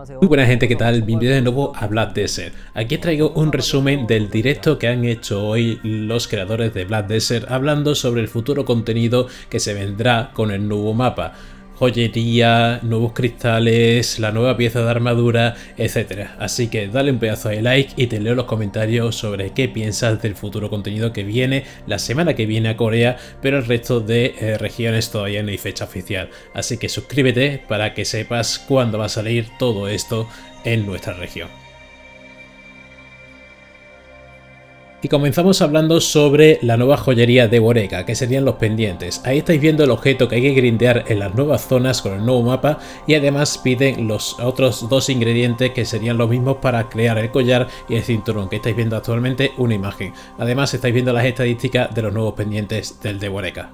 Muy buena gente, ¿qué tal? Bienvenidos de nuevo a Black Desert. Aquí traigo un resumen del directo que han hecho hoy los creadores de Black Desert hablando sobre el futuro contenido que se vendrá con el nuevo mapa. Joyería, nuevos cristales, la nueva pieza de armadura, etcétera. Así que dale un pedazo de like y te leo los comentarios sobre qué piensas del futuro contenido que viene la semana que viene a Corea, pero el resto de regiones todavía no hay fecha oficial. Así que suscríbete para que sepas cuándo va a salir todo esto en nuestra región. Y comenzamos hablando sobre la nueva joyería de Boreka, que serían los pendientes. Ahí estáis viendo el objeto que hay que grindear en las nuevas zonas con el nuevo mapa, y además piden los otros dos ingredientes que serían los mismos para crear el collar y el cinturón, que estáis viendo actualmente una imagen. Además estáis viendo las estadísticas de los nuevos pendientes del de Boreka.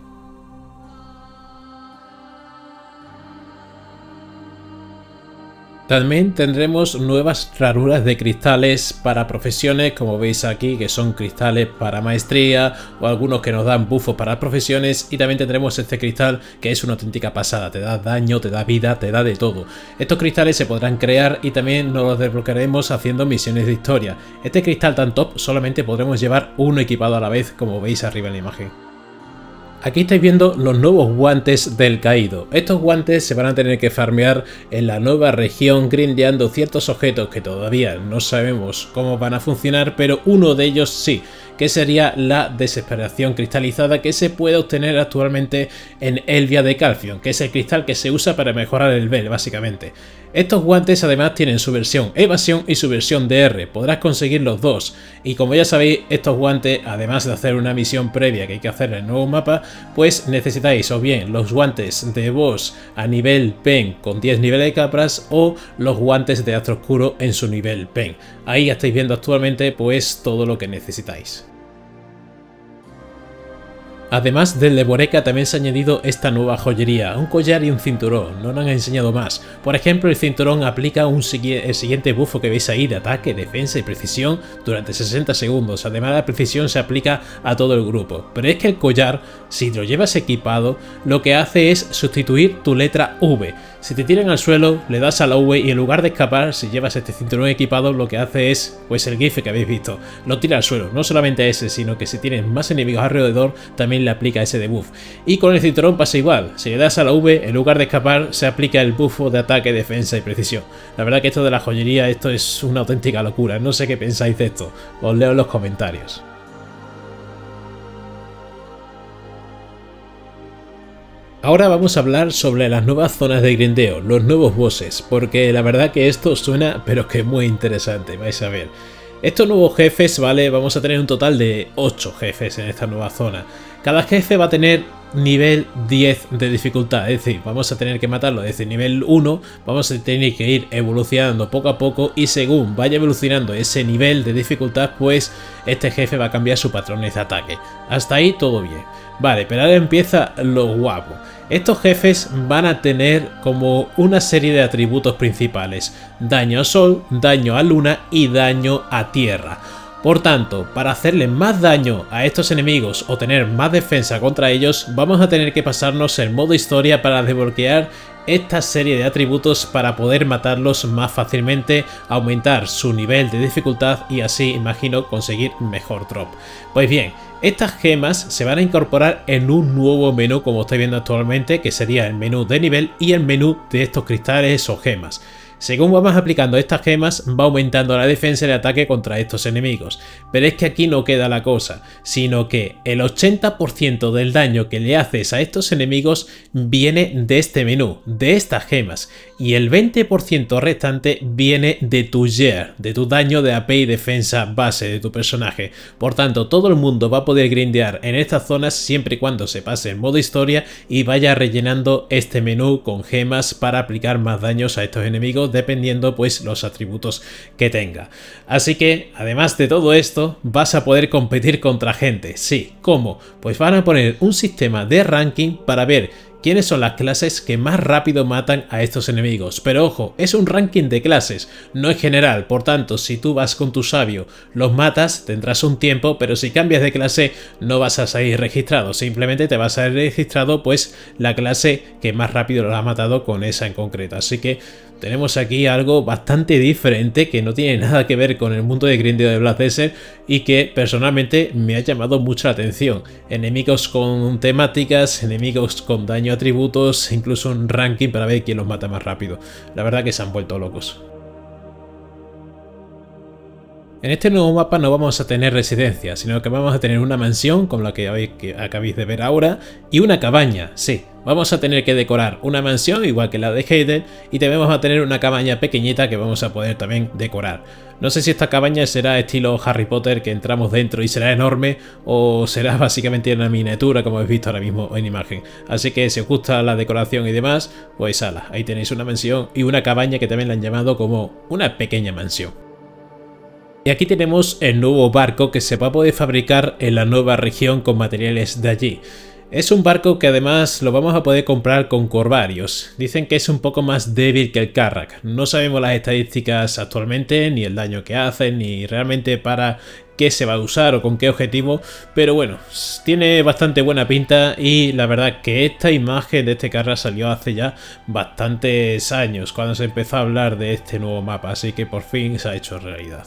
También tendremos nuevas ranuras de cristales para profesiones, como veis aquí, que son cristales para maestría o algunos que nos dan buffos para profesiones, y también tendremos este cristal que es una auténtica pasada, te da daño, te da vida, te da de todo. Estos cristales se podrán crear y también nos los desbloquearemos haciendo misiones de historia. Este cristal tan top solamente podremos llevar uno equipado a la vez, como veis arriba en la imagen. Aquí estáis viendo los nuevos guantes del caído. Estos guantes se van a tener que farmear en la nueva región grindeando ciertos objetos que todavía no sabemos cómo van a funcionar, pero uno de ellos sí, que sería la desesperación cristalizada, que se puede obtener actualmente en Elvia de Calfion, que es el cristal que se usa para mejorar el nivel básicamente. Estos guantes además tienen su versión evasión y su versión DR, podrás conseguir los dos, y como ya sabéis, estos guantes, además de hacer una misión previa que hay que hacer en el nuevo mapa, pues necesitáis o bien los guantes de boss a nivel pen con 10 niveles de capras, o los guantes de astro oscuro en su nivel pen. Ahí ya estáis viendo actualmente pues todo lo que necesitáis. Además del de Boreka también se ha añadido esta nueva joyería, un collar y un cinturón, no nos han enseñado más. Por ejemplo, el cinturón aplica el siguiente buffo que veis ahí de ataque, defensa y precisión durante 60 segundos, además la precisión se aplica a todo el grupo. Pero es que el collar, si lo llevas equipado, lo que hace es sustituir tu letra V. Si te tiran al suelo, le das a la V y en lugar de escapar, si llevas este cinturón equipado, lo que hace es, pues el gif que habéis visto, lo tira al suelo. No solamente a ese, sino que si tienes más enemigos alrededor, también le aplica ese debuff. Y con el cinturón pasa igual, si le das a la V, en lugar de escapar, se aplica el buffo de ataque, defensa y precisión. La verdad que esto de la joyería, esto es una auténtica locura, no sé qué pensáis de esto, os leo en los comentarios. Ahora vamos a hablar sobre las nuevas zonas de grindeo, los nuevos bosses, porque la verdad que esto suena pero que muy interesante, vais a ver. Estos nuevos jefes, ¿vale? Vamos a tener un total de 8 jefes en esta nueva zona. Cada jefe va a tener nivel 10 de dificultad, es decir, vamos a tener que matarlo desde nivel 1, vamos a tener que ir evolucionando poco a poco y según vaya evolucionando ese nivel de dificultad, pues este jefe va a cambiar sus patrones de ataque. Hasta ahí todo bien. Vale, pero ahora empieza lo guapo. Estos jefes van a tener como una serie de atributos principales: daño a sol, daño a luna y daño a tierra. Por tanto, para hacerle más daño a estos enemigos o tener más defensa contra ellos, vamos a tener que pasarnos el modo historia para desbloquear esta serie de atributos para poder matarlos más fácilmente, aumentar su nivel de dificultad y así, imagino, conseguir mejor drop. Pues bien, estas gemas se van a incorporar en un nuevo menú, como estáis viendo actualmente, que sería el menú de nivel y el menú de estos cristales o gemas. Según vamos aplicando estas gemas, va aumentando la defensa y el ataque contra estos enemigos. Pero es que aquí no queda la cosa, sino que el 80% del daño que le haces a estos enemigos viene de este menú, de estas gemas, y el 20% restante viene de tu gear, de tu daño de AP y defensa base de tu personaje. Por tanto, todo el mundo va a poder grindear en estas zonas siempre y cuando se pase en modo historia y vaya rellenando este menú con gemas para aplicar más daños a estos enemigos, dependiendo pues los atributos que tenga. Así que además de todo esto vas a poder competir contra gente. Sí, ¿cómo? Pues van a poner un sistema de ranking para ver quiénes son las clases que más rápido matan a estos enemigos. Pero ojo, es un ranking de clases, no es general, por tanto, si tú vas con tu sabio, los matas, tendrás un tiempo, pero si cambias de clase no vas a salir registrado, simplemente te vas a ir registrado pues la clase que más rápido lo ha matado con esa en concreto. Así que tenemos aquí algo bastante diferente que no tiene nada que ver con el mundo de grindeo de Black Desert y que personalmente me ha llamado mucho la atención. Enemigos con temáticas, enemigos con daño a atributos, incluso un ranking para ver quién los mata más rápido. La verdad que se han vuelto locos. En este nuevo mapa no vamos a tener residencia, sino que vamos a tener una mansión, como la que acabáis de ver ahora, y una cabaña, sí. Vamos a tener que decorar una mansión, igual que la de Hayden, y también vamos a tener una cabaña pequeñita que vamos a poder también decorar. No sé si esta cabaña será estilo Harry Potter, que entramos dentro y será enorme, o será básicamente una miniatura, como habéis visto ahora mismo en imagen. Así que si os gusta la decoración y demás, pues ala, ahí tenéis una mansión y una cabaña que también la han llamado como una pequeña mansión. Y aquí tenemos el nuevo barco que se va a poder fabricar en la nueva región con materiales de allí. Es un barco que además lo vamos a poder comprar con corvarios. Dicen que es un poco más débil que el Carrack. No sabemos las estadísticas actualmente, ni el daño que hace, ni realmente para qué se va a usar o con qué objetivo, pero bueno, tiene bastante buena pinta y la verdad que esta imagen de este Carrack salió hace ya bastantes años cuando se empezó a hablar de este nuevo mapa, así que por fin se ha hecho realidad.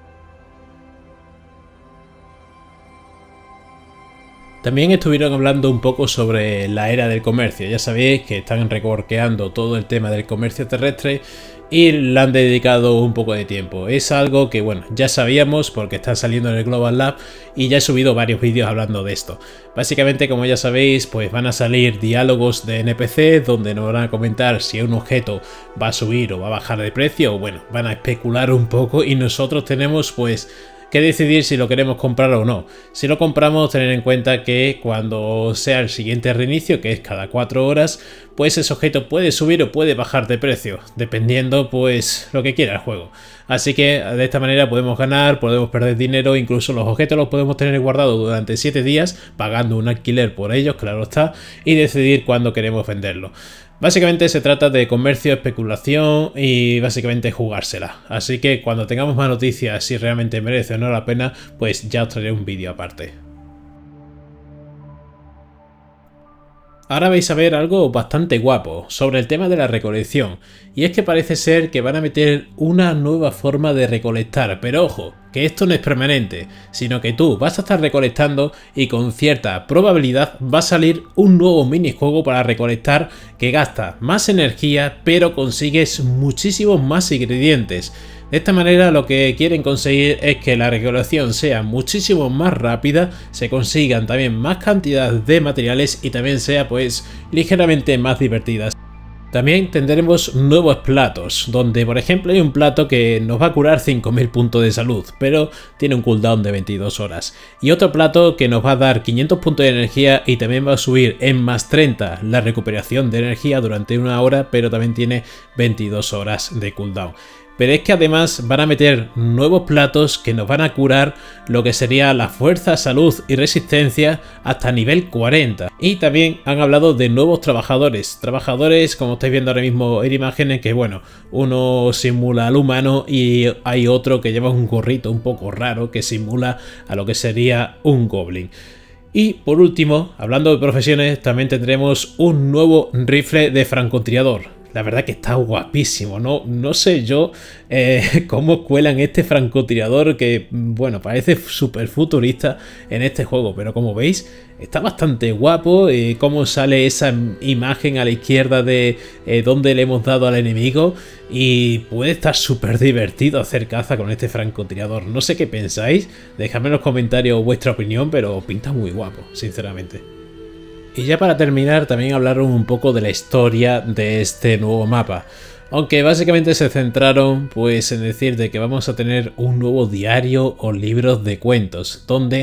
También estuvieron hablando un poco sobre la era del comercio. Ya sabéis que están reworkeando todo el tema del comercio terrestre y le han dedicado un poco de tiempo. Es algo que bueno, ya sabíamos porque está saliendo en el Global Lab y ya he subido varios vídeos hablando de esto. Básicamente, como ya sabéis, pues van a salir diálogos de NPC donde nos van a comentar si un objeto va a subir o va a bajar de precio, o bueno, van a especular un poco y nosotros tenemos pues que decidir si lo queremos comprar o no. Si lo compramos, tener en cuenta que cuando sea el siguiente reinicio, que es cada 4 horas, pues ese objeto puede subir o puede bajar de precio, dependiendo pues lo que quiera el juego. Así que de esta manera podemos ganar, podemos perder dinero, incluso los objetos los podemos tener guardados durante 7 días, pagando un alquiler por ellos, claro está, y decidir cuándo queremos venderlo. Básicamente se trata de comercio, especulación y básicamente jugársela. Así que cuando tengamos más noticias si realmente merece o no la pena, pues ya os traeré un vídeo aparte. Ahora vais a ver algo bastante guapo sobre el tema de la recolección, y es que parece ser que van a meter una nueva forma de recolectar, pero ojo, que esto no es permanente, sino que tú vas a estar recolectando y con cierta probabilidad va a salir un nuevo minijuego para recolectar que gasta más energía pero consigues muchísimos más ingredientes. De esta manera lo que quieren conseguir es que la recolección sea muchísimo más rápida, se consigan también más cantidad de materiales y también sea pues ligeramente más divertida. También tendremos nuevos platos, donde por ejemplo hay un plato que nos va a curar 5000 puntos de salud, pero tiene un cooldown de 22 horas. Y otro plato que nos va a dar 500 puntos de energía y también va a subir en más 30 la recuperación de energía durante 1 hora, pero también tiene 22 horas de cooldown. Pero es que además van a meter nuevos platos que nos van a curar lo que sería la fuerza, salud y resistencia hasta nivel 40. Y también han hablado de nuevos trabajadores. Trabajadores, como estáis viendo ahora mismo en imágenes, que bueno, uno simula al humano y hay otro que lleva un gorrito un poco raro que simula a lo que sería un goblin. Y por último, hablando de profesiones, también tendremos un nuevo rifle de francotirador. La verdad que está guapísimo, no sé yo cómo cuelan este francotirador que, bueno, parece súper futurista en este juego, pero como veis está bastante guapo, cómo sale esa imagen a la izquierda de donde le hemos dado al enemigo, y puede estar súper divertido hacer caza con este francotirador. No sé qué pensáis, dejadme en los comentarios vuestra opinión, pero pinta muy guapo, sinceramente. Y ya para terminar, también hablaron un poco de la historia de este nuevo mapa. Aunque básicamente se centraron pues en decir de que vamos a tener un nuevo diario o libros de cuentos, donde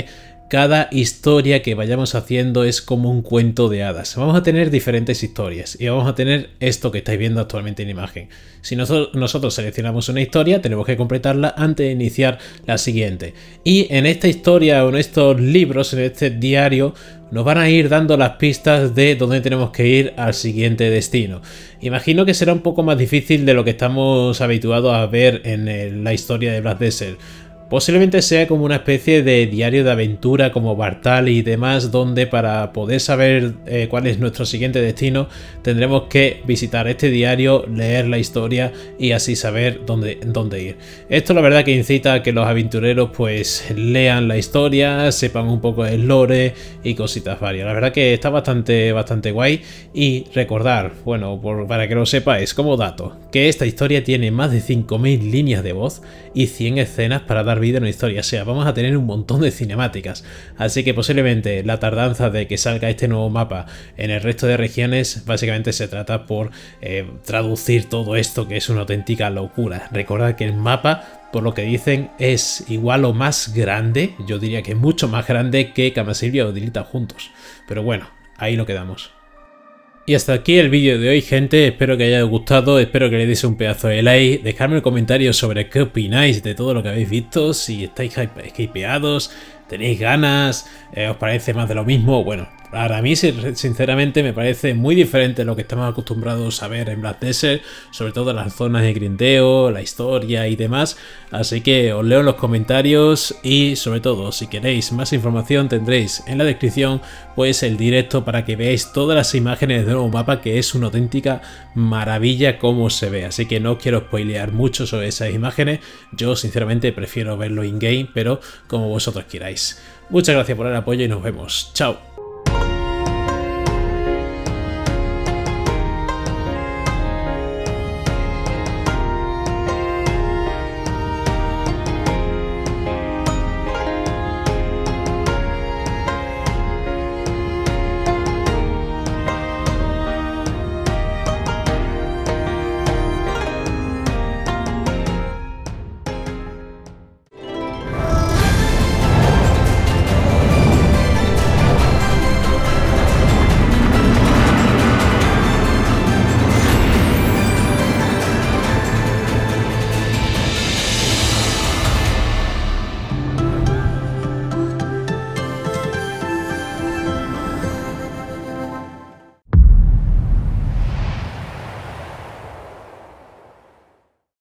cada historia que vayamos haciendo es como un cuento de hadas. Vamos a tener diferentes historias y vamos a tener esto que estáis viendo actualmente en imagen. Si nosotros seleccionamos una historia, tenemos que completarla antes de iniciar la siguiente. Y en esta historia o en estos libros, en este diario, nos van a ir dando las pistas de dónde tenemos que ir al siguiente destino. Imagino que será un poco más difícil de lo que estamos habituados a ver en la historia de Black Desert. Posiblemente sea como una especie de diario de aventura como Bartal y demás, donde para poder saber cuál es nuestro siguiente destino tendremos que visitar este diario, leer la historia y así saber dónde ir. Esto la verdad que incita a que los aventureros pues lean la historia, sepan un poco el lore y cositas varias. La verdad que está bastante guay. Y recordar, bueno, para que lo sepáis como dato, que esta historia tiene más de 5000 líneas de voz y 100 escenas para dar vida a una historia. O sea, vamos a tener un montón de cinemáticas, así que posiblemente la tardanza de que salga este nuevo mapa en el resto de regiones básicamente se trata por traducir todo esto, que es una auténtica locura. Recordad que el mapa, por lo que dicen, es igual o más grande, yo diría que mucho más grande que Camasilvia o Dilita juntos, pero bueno, ahí lo quedamos. Y hasta aquí el vídeo de hoy, gente. Espero que haya gustado, espero que le deis un pedazo de like, dejadme en comentarios sobre qué opináis de todo lo que habéis visto, si estáis hypeados, tenéis ganas, os parece más de lo mismo. Bueno, para mí sinceramente me parece muy diferente a lo que estamos acostumbrados a ver en Black Desert, sobre todo las zonas de grindeo, la historia y demás, así que os leo en los comentarios y sobre todo si queréis más información tendréis en la descripción pues el directo para que veáis todas las imágenes del nuevo mapa, que es una auténtica maravilla cómo se ve, así que no os quiero spoilear mucho sobre esas imágenes, yo sinceramente prefiero verlo in-game, pero como vosotros queráis. Muchas gracias por el apoyo y nos vemos, chao.